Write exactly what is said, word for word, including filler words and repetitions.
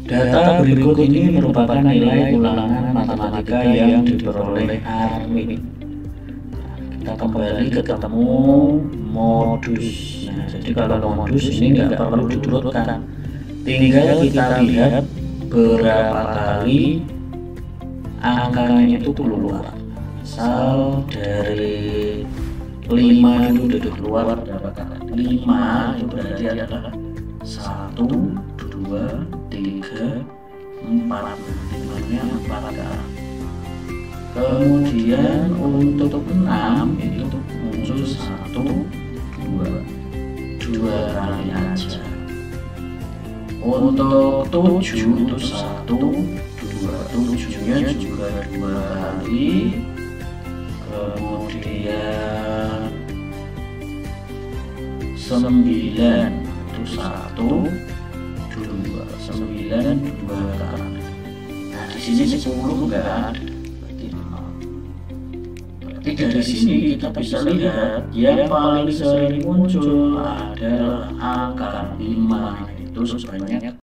Data berikut ini merupakan nilai ulangan matematika yang diperoleh Arwin. Kita kembali ketemu modus. Nah, jadi kalau modus ini nggak perlu diturutkan, tinggal kita lihat berapa kali angkanya itu keluar. Misal dari lima itu udah keluar berapa kali? lima itu berarti adalah satu, dua, tiga, empat. Limanya empat kali. Kemudian untuk enam itu muncul satu, dua, dua kali aja. Untuk tujuh itu satu, dua, tujuhnya juga dua kali. Kemudian sembilan itu satu, dua, sembilan dua kali. Nah di sini sepuluh enggak ada, berarti nol. Berarti dari sini kita bisa lihat yang paling sering muncul adalah angka lima, itu sebanyak